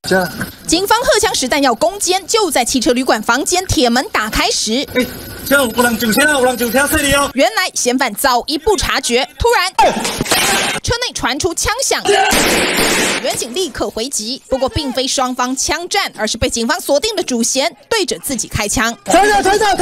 警方荷枪实弹要攻坚，就在汽车旅馆房间铁门打开时，原来嫌犯早一步察觉，突然车内传出枪响，员警立刻回击，不过并非双方枪战，而是被警方锁定的主嫌对着自己开枪。 开枪！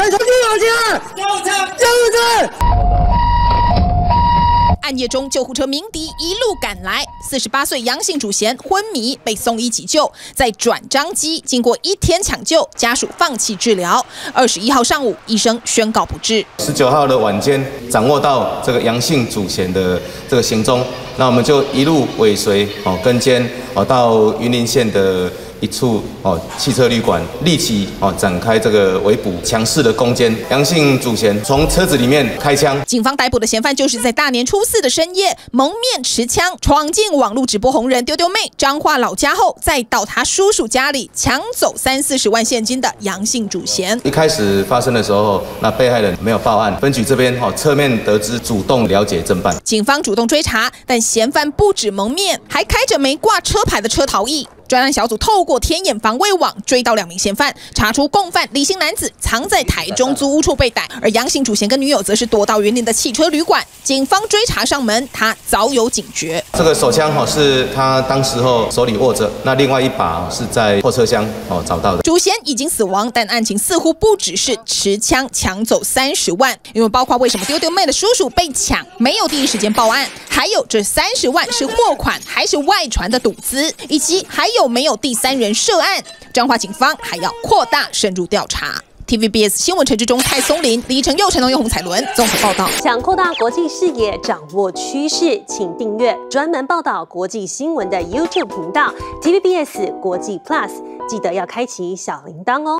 暗夜中，救护车鸣笛一路赶来，48岁杨姓主嫌昏迷，被送医急救，在转张机经过1天抢救，家属放弃治疗。21号上午，医生宣告不治。 19号的晚间，掌握到这个杨姓主嫌的这个行踪，那我们就一路尾随跟监到云林县的一处汽车旅馆，立即展开这个围捕，强势的攻坚。杨姓主嫌从车子里面开枪。 警方逮捕的嫌犯就是在大年初4的深夜蒙面持枪闯进网络直播红人丢丢妹彰化老家后，再到他叔叔家里抢走30-40万现金的杨姓主嫌。 一开始发生的时候，那被害人没有报案，分局这边侧面得知，主动了解侦办。 警方主动追查，但嫌犯不止蒙面，还开着没挂车牌的车逃逸。专案小组透过天眼防卫网追到2名嫌犯，查出共犯李姓男子藏在台中租屋处被逮，而杨姓主嫌跟女友则是躲到云林的汽车旅馆。警方追查上门，他早有警觉。 这个手枪是他当时候手里握着，那另外一把是在后车厢找到的。 主嫌已经死亡，但案情似乎不只是持枪抢走30万，因为包括为什么丢丢妹的叔叔被抢没有第一时间报案，还有这30万是货款还是外传的赌资，以及还有没有第三人涉案？彰化警方还要扩大深入调查。TVBS 新闻陈志忠、蔡松林、李承佑、陈东佑、洪彩伦综合报道。 想扩大国际视野，掌握趋势，请订阅专门报道国际新闻的 YouTube 频道 TVBS 国际 Plus， 记得要开启小铃铛哦。